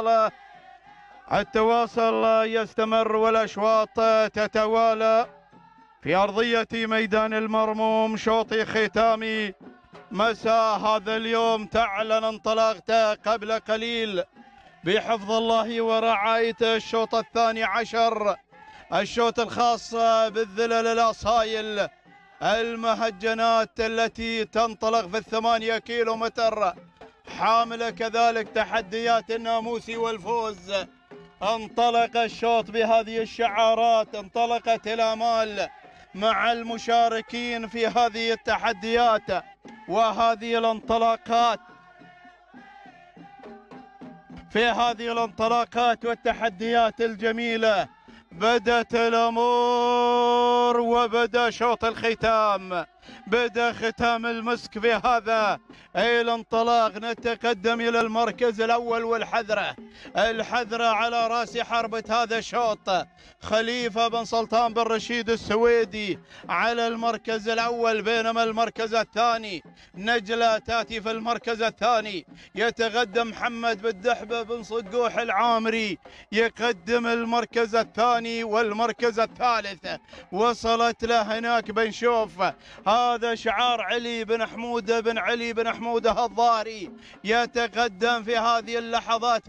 الأصالة. التواصل يستمر والأشواط تتوالى في أرضية ميدان المرموم. شوط ختامي مساء هذا اليوم تعلن انطلاقته قبل قليل بحفظ الله ورعايته. الشوط الثاني عشر، الشوط الخاص بالذلل الأصايل المهجنات التي تنطلق في 8 كيلومتر، حاملة كذلك تحديات الناموس والفوز. انطلق الشوط بهذه الشعارات، انطلقت الآمال مع المشاركين في هذه التحديات وهذه الانطلاقات. في هذه الانطلاقات والتحديات الجميلة بدأت الأمور وبدأ شوط الختام، بدأ ختام المسك في هذا الانطلاق. نتقدم إلى المركز الأول والحذرة، الحذرة على رأس حربة هذا الشوط خليفة بن سلطان بن رشيد السويدي على المركز الأول، بينما المركز الثاني نجلة تأتي في المركز الثاني. يتقدم محمد بن دحبة بن صقوح العامري يقدم المركز الثاني والمركز الثالث. وصلت له هناك بنشوف هذا شعار علي بن حمودة بن علي بن حمودة الظاهري يتقدم في هذه اللحظات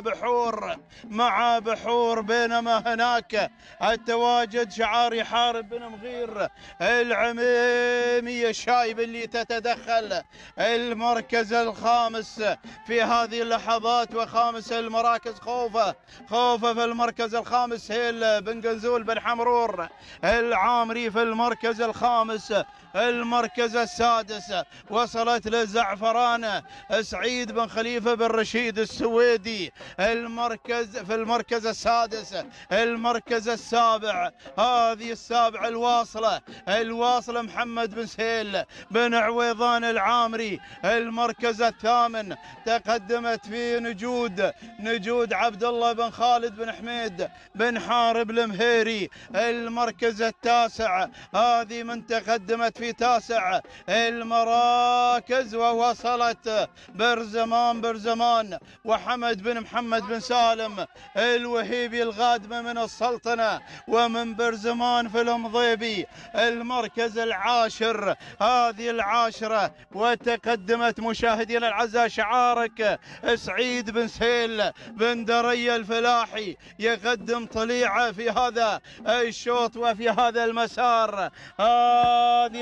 مع بحور بينما هناك التواجد شعار يحارب بن مغير العميمي الشايب اللي تتدخل. المركز الخامس في هذه اللحظات وخامس المراكز خوفة في المركز الخامس، هيل بن قنزول بن حمرور العامري في المركز الخامس. المركز السادس وصلت للزعفران سعيد بن خليفة بن رشيد السويدي في المركز السادس. المركز السابع، هذه السابعة الواصلة محمد بن سهيل بن عويضان العامري. المركز الثامن تقدمت فيه نجود عبد الله بن خالد بن حميد بن حارب المهيري. المركز التاسع، هذه من تقدمت في تاسع المراكز ووصلت برزمان وحمد بن محمد بن سالم الوهيبي الغادمة من السلطنة ومن برزمان في المضيبي. المركز العاشر، هذه العاشرة وتقدمت مشاهدينا الأعزاء شعارك سعيد بن سهيل بن دري الفلاحي يقدم طليعة في هذا الشوط وفي هذا المسار. هذه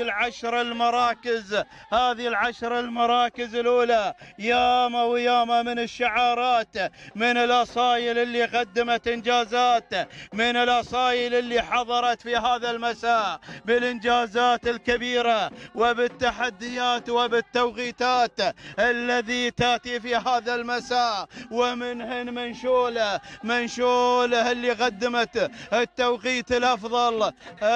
العشر المراكز الأولى ياما وياما من الشعارات، من الأصايل اللي قدمت إنجازات، من الأصايل اللي حضرت في هذا المساء بالإنجازات الكبيرة وبالتحديات وبالتوقيتات الذي تأتي في هذا المساء. ومنهن منشولة اللي قدمت التوقيت الأفضل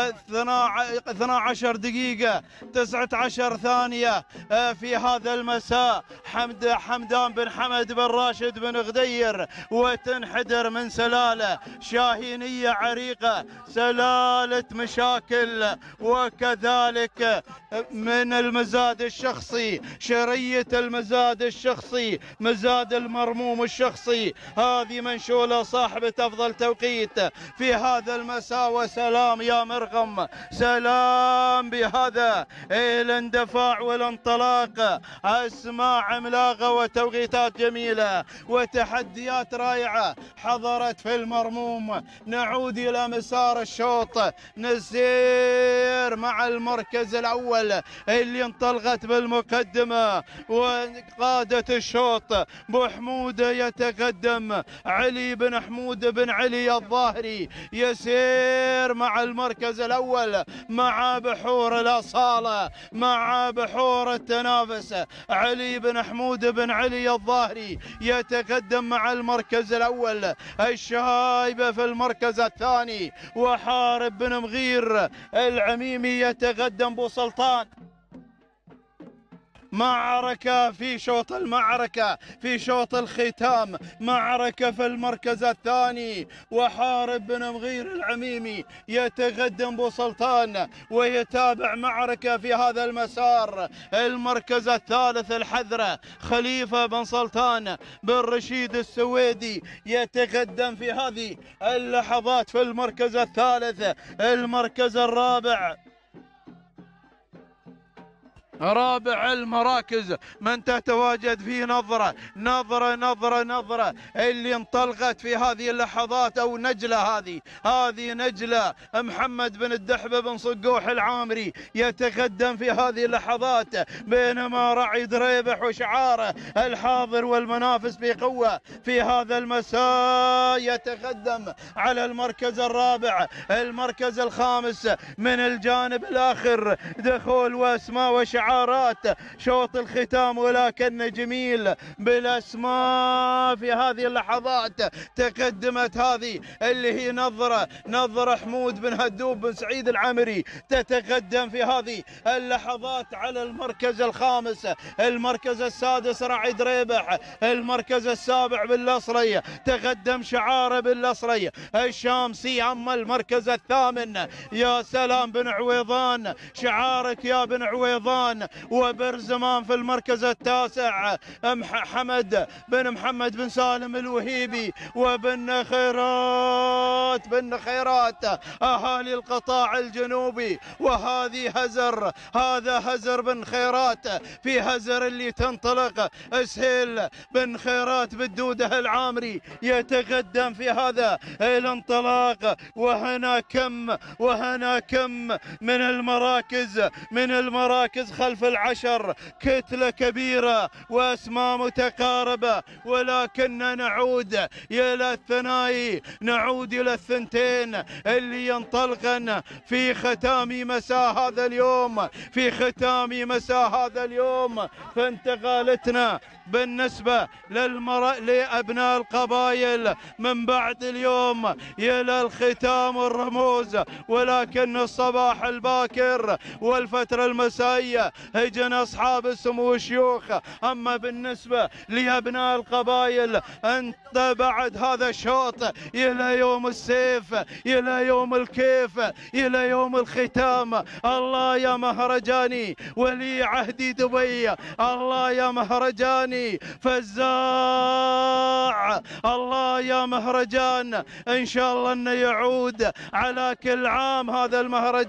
12 دقيقة 19 ثانية في هذا المساء. حمدان بن حمد بن راشد بن غدير وتنحدر من سلالة شاهينية عريقة، سلالة مشاكل، وكذلك من المزاد الشخصي، شرية المزاد الشخصي، مزاد المرموم الشخصي. هذه منشولة صاحبة أفضل توقيت في هذا المساء. وسلام يا مرغم، سلام بهذا الاندفاع والانطلاق. أسماء عملاقة وتوقيتات جميلة وتحديات رائعة حضرت في المرموم. نعود إلى مسار الشوط، نسير مع المركز الأول اللي انطلقت بالمقدمة وقادة الشوط بو حمودة يتقدم علي بن حمود بن علي الظاهري يسير مع المركز الأول مع بحور الأصالة مع بحور التنافس. علي بن حمود بن علي الظاهري يتقدم مع المركز الأول، الشايبة في المركز الثاني وحارب بن مغير العميمي يتقدم بو سلطان معركة في شوط المعركة، في شوط الختام، معركة في المركز الثاني، وحارب بن مغير العميمي يتقدم بو سلطان ويتابع معركة في هذا المسار. المركز الثالث الحذرة خليفة بن سلطان بن رشيد السويدي يتقدم في هذه اللحظات في المركز الثالث. المركز الرابع، رابع المراكز من تتواجد فيه نظرة اللي انطلقت في هذه اللحظات، أو نجلة، هذه نجلة محمد بن الدحبة بن صقوح العامري يتقدم في هذه اللحظات، بينما رعي دريبح وشعاره الحاضر والمنافس بقوة في هذا المساء يتقدم على المركز الرابع. المركز الخامس من الجانب الآخر دخول واسماء وشعارات شوط الختام، ولكن جميل بالاسماء في هذه اللحظات. تقدمت هذه اللي هي نظرة حمود بن هدوب بن سعيد العمري، تتقدم في هذه اللحظات على المركز الخامس. المركز السادس رعي دريبح، المركز السابع باللصري تقدم شعاره باللصري الشامسي. اما المركز الثامن يا سلام بن عويضان، شعارك يا بن عويضان. وبرزمان في المركز التاسع حمد بن محمد بن سالم الوهيبي، وبن خيرات اهالي القطاع الجنوبي. وهذه هذا هزر بن خيرات، في هزر اللي تنطلق سهيل بن خيرات بالدوده العامري يتقدم في هذا الانطلاق. وهنا كم من المراكز خلف العشر، كتلة كبيرة واسماء متقاربة، ولكن نعود إلى الثنائي، نعود إلى الثنتين اللي ينطلقن في ختام مساء هذا اليوم، فانتقالتنا بالنسبة لأبناء القبائل من بعد اليوم إلى الختام والرموز، ولكن الصباح الباكر والفترة المسائية هجن أصحاب السمو الشيوخ. أما بالنسبة لأبناء القبائل أنت بعد هذا الشوط إلى يوم السيف، إلى يوم الكيف، إلى يوم الختام. الله يا مهرجاني ولي عهدي دبي، الله يا مهرجاني فزاع، الله يا مهرجان، إن شاء الله أنه يعود على كل عام هذا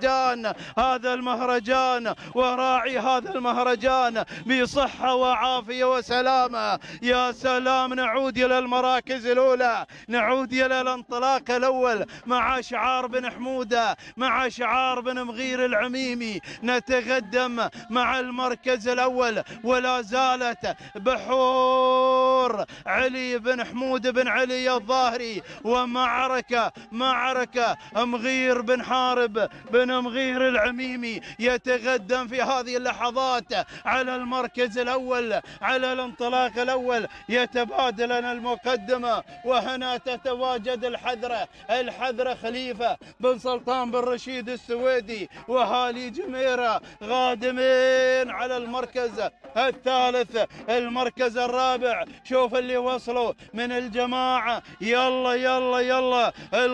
المهرجان وراعي هذا المهرجان بصحة وعافية وسلامة. يا سلام، نعود إلى المراكز الأولى، نعود إلى الانطلاق الأول مع شعار بن حمودة، مع شعار بن مغير العميمي. نتقدم مع المركز الأول، ولا زالت بحور علي بن حمود بن علي الظاهري، ومعركة مغير بن حارب بن مغير العميمي يتقدم في هذه اللحظات على المركز الأول، على الانطلاق الأول، يتبادلن المقدمة. وهنا تتواجد الحذرة خليفة بن سلطان بن رشيد السويدي وهالي جميرة غادمين على المركز الثالث. المركز الرابع شوف اللي وصلوا من الجماعة، يلا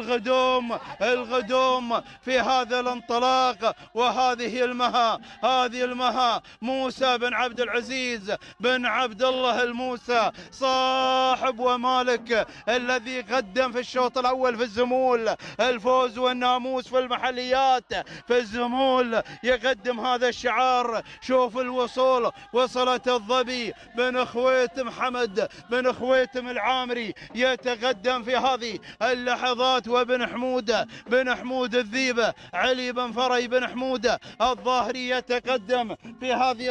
الغدوم في هذا الانطلاق. وهذه المها موسى بن عبد العزيز بن عبد الله الموسى صاحب ومالك، الذي قدم في الشوط الأول في الزمول الفوز والناموس في المحليات في الزمول، يقدم هذا الشعار. شوف الوصول، وصلت الظبي بن خويت محمد بن خويتم العامري يتقدم في هذه اللحظات، وبن حمود الذيبة علي بن فري بن حمودة الظاهري يتقدم في هذه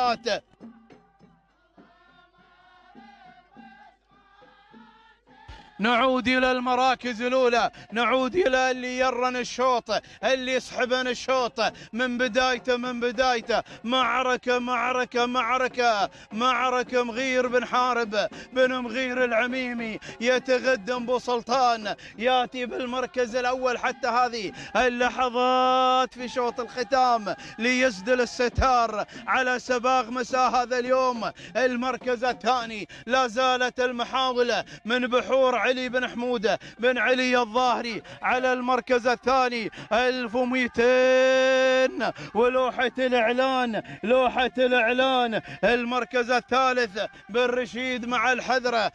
اللحظات. نعود إلى المراكز الأولى، نعود إلى اللي يرن الشوط، اللي يسحبن الشوط من بدايته معركة مغير بن حارب بن مغير العميمي يتقدم بو سلطان، ياتي بالمركز الأول حتى هذه اللحظات في شوط الختام ليسدل الستار على سباق مساء هذا اليوم. المركز الثاني لا زالت المحاولة من بحور علي بن حمودة بن علي الظاهري على المركز الثاني 1200 ولوحة الإعلان. المركز الثالث بن رشيد مع الحذرة.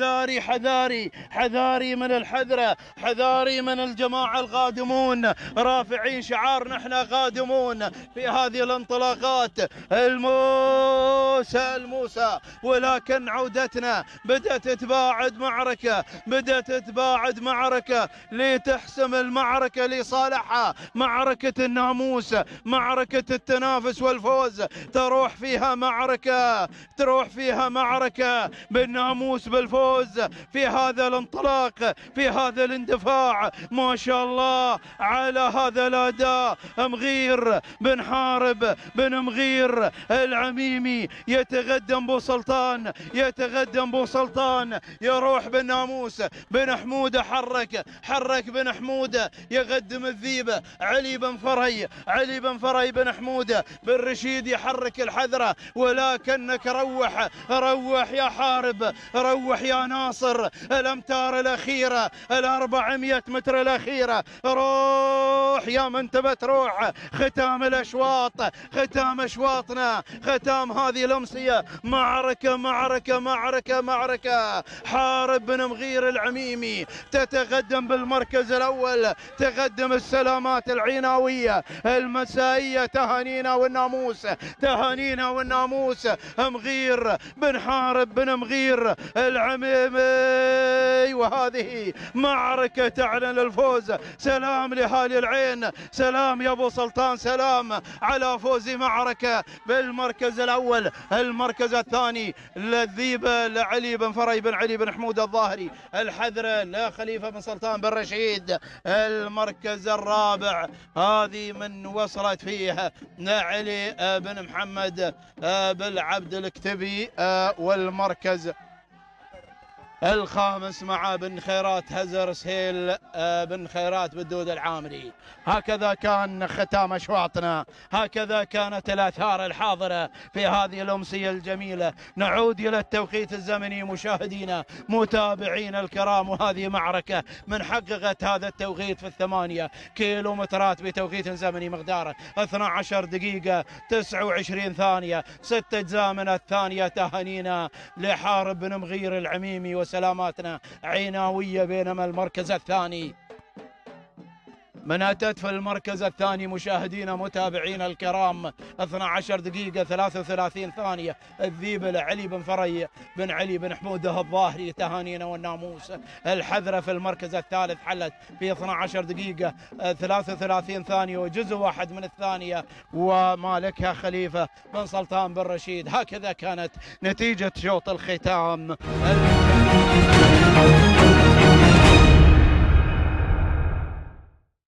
حذاري من الحذرة، حذاري من الجماعة القادمون رافعين شعار نحن قادمون في هذه الانطلاقات. الموسى ولكن عودتنا بدأت تتباعد معركة لتحسم المعركة لصالحها، معركة الناموس، معركة التنافس والفوز. تروح فيها معركة بالناموس بالفوز في هذا الانطلاق، في هذا الاندفاع. ما شاء الله على هذا الأداء. مغير بن حارب بن مغير العميمي يتقدم بو سلطان، يروح بالناموس. بن حمودة حرك بن حمودة، يقدم الذيبة علي بن فري بن حمودة. بن رشيد يحرك الحذرة، ولكنك روح يا حارب، روح يا ناصر. الأمتار الأخيرة 400 متر الأخيرة، روح يا من تبى تروح. ختام الأشواط، ختام أشواطنا، ختام هذه الأمسية. معركة. حارب بن مغير العميمي تتقدم بالمركز الأول، تقدم السلامات العناوية المسائية. تهانينا والناموس. مغير بن حارب بن مغير العميمي، وهذه معركة تعلن الفوز. سلام لهالي العين، سلام يا ابو سلطان، سلام على فوز معركة بالمركز الأول. المركز الثاني للذيبة لعلي بن فري بن علي بن حمود الظاهري، الحذرة لخليفة بن سلطان بن رشيد. المركز الرابع هذه من وصلت فيه علي بن محمد بالعبد الكتبي. والمركز الخامس مع بن خيرات هزر سهيل بن خيرات بالدود العامري. هكذا كان ختام أشواطنا، هكذا كانت الآثار الحاضرة في هذه الأمسية الجميلة. نعود إلى التوقيت الزمني مشاهدينا متابعين الكرام، وهذه معركة من حققت هذا التوقيت في 8 كيلومترات بتوقيت زمني مقداره 12 دقيقة 29 ثانية 6 أجزاء من الثانية. تهانينا لحارب بن مغير العميمي وسلاماتنا عناوية. بينما المركز الثاني من أتت في المركز الثاني مشاهدينا متابعينا الكرام 12 دقيقة 33 ثانية الذيبة لعلي بن فري بن علي بن حمودة الظاهري. تهانينا والناموس. الحذرة في المركز الثالث حلت في 12 دقيقة 33 ثانية وجزء واحد من الثانية، ومالكها خليفة بن سلطان بن رشيد. هكذا كانت نتيجة شوط الختام.